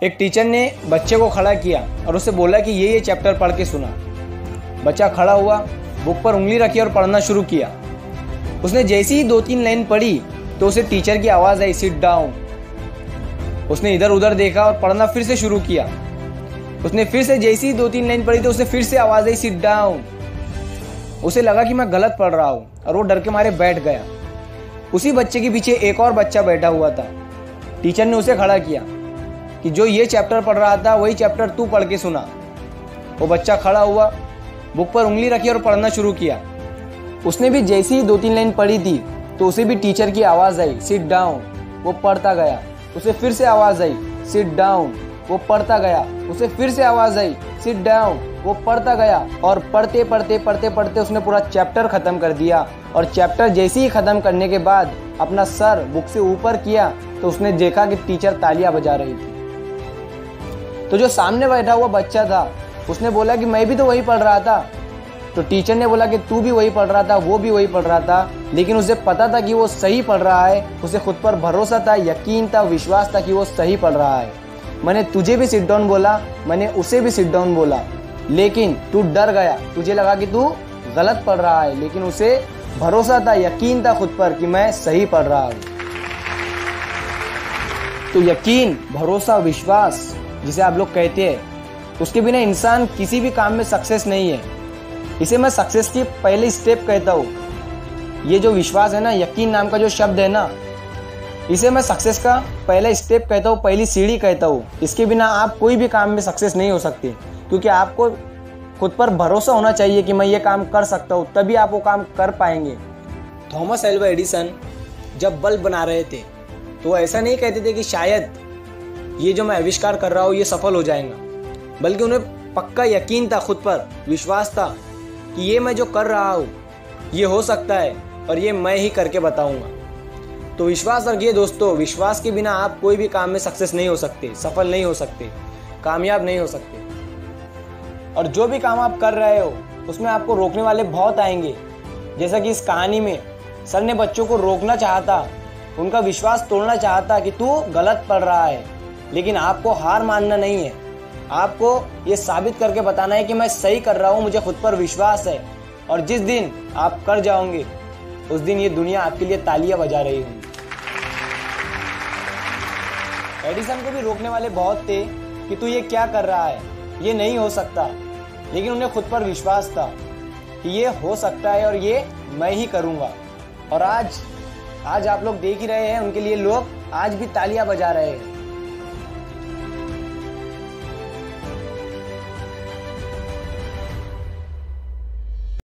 एक टीचर ने बच्चे को खड़ा किया और उससे बोला कि ये चैप्टर पढ़ के सुना। बच्चा खड़ा हुआ, बुक पर उंगली रखी और पढ़ना शुरू किया। उसने जैसे ही 2-3 लाइन पढ़ी तो उसे टीचर की आवाज़ आई, सिट डाउन। उसने इधर उधर देखा और पढ़ना फिर से शुरू किया। उसने फिर से जैसे ही 2-3 लाइन पढ़ी तो उसे फिर से आवाज़ आई, सिट डाउन। उसे लगा कि मैं गलत पढ़ रहा हूँ और वो डर के मारे बैठ गया। उसी बच्चे के पीछे एक और बच्चा बैठा हुआ था। टीचर ने उसे खड़ा किया कि जो ये चैप्टर पढ़ रहा था वही चैप्टर तू पढ़ के सुना। वो बच्चा खड़ा हुआ, बुक पर उंगली रखी और पढ़ना शुरू किया। उसने भी जैसे ही 2-3 लाइन पढ़ी थी तो उसे भी टीचर की आवाज़ आई, सिट डाउन। वो पढ़ता गया। उसे फिर से आवाज़ आई, सिट डाउन। वो पढ़ता गया। उसे फिर से आवाज़ आई, सिट डाउन। वो पढ़ता गया और पढ़ते पढ़ते पढ़ते पढ़ते उसने पूरा चैप्टर ख़त्म कर दिया। और चैप्टर जैसे ही ख़त्म करने के बाद अपना सर बुक से ऊपर किया तो उसने देखा कि टीचर तालियां बजा रही थी। तो जो सामने बैठा हुआ बच्चा था उसने बोला कि मैं भी तो वही पढ़ रहा था। तो टीचर ने बोला कि तू भी वही पढ़ रहा था, वो भी वही पढ़ रहा था, लेकिन उसे पता था कि वो सही पढ़ रहा है। उसे खुद पर भरोसा था, यकीन था, विश्वास था कि वो सही पढ़ रहा है। मैंने तुझे भी सिट डाउन बोला, मैंने उसे भी सिट डाउन बोला, लेकिन तू डर गया। तुझे लगा कि तू गलत पढ़ रहा है, लेकिन उसे भरोसा था, यकीन था खुद पर कि मैं सही पढ़ रहा हूँ। तो यकीन, भरोसा, विश्वास जिसे आप लोग कहते हैं, उसके बिना इंसान किसी भी काम में सक्सेस नहीं है। इसे मैं सक्सेस की पहले स्टेप कहता हूँ। ये जो विश्वास है ना, यकीन नाम का जो शब्द है ना, इसे मैं सक्सेस का पहला स्टेप कहता हूँ, पहली सीढ़ी कहता हूँ। इसके बिना आप कोई भी काम में सक्सेस नहीं हो सकते, क्योंकि आपको खुद पर भरोसा होना चाहिए कि मैं ये काम कर सकता हूँ, तभी आप वो काम कर पाएंगे। थॉमस एल्वा एडिसन जब बल्ब बना रहे थे तो वो ऐसा नहीं कहते थे कि शायद ये जो मैं आविष्कार कर रहा हूँ ये सफल हो जाएगा, बल्कि उन्हें पक्का यकीन था, खुद पर विश्वास था कि ये मैं जो कर रहा हूँ ये हो सकता है और ये मैं ही करके बताऊंगा। तो विश्वास रखिए दोस्तों, विश्वास के बिना आप कोई भी काम में सक्सेस नहीं हो सकते, सफल नहीं हो सकते, कामयाब नहीं हो सकते। और जो भी काम आप कर रहे हो उसमें आपको रोकने वाले बहुत आएंगे। जैसा कि इस कहानी में सर ने बच्चों को रोकना चाहता, उनका विश्वास तोड़ना चाहता कि तू गलत पढ़ रहा है, लेकिन आपको हार मानना नहीं है। आपको ये साबित करके बताना है कि मैं सही कर रहा हूँ, मुझे खुद पर विश्वास है। और जिस दिन आप कर जाओगे उस दिन ये दुनिया आपके लिए तालियां बजा रही होगी। एडिसन को भी रोकने वाले बहुत थे कि तू ये क्या कर रहा है, ये नहीं हो सकता, लेकिन उन्हें खुद पर विश्वास था कि ये हो सकता है और ये मैं ही करूँगा। और आज आप लोग देख ही रहे हैं, उनके लिए लोग आज भी तालियां बजा रहे हैं।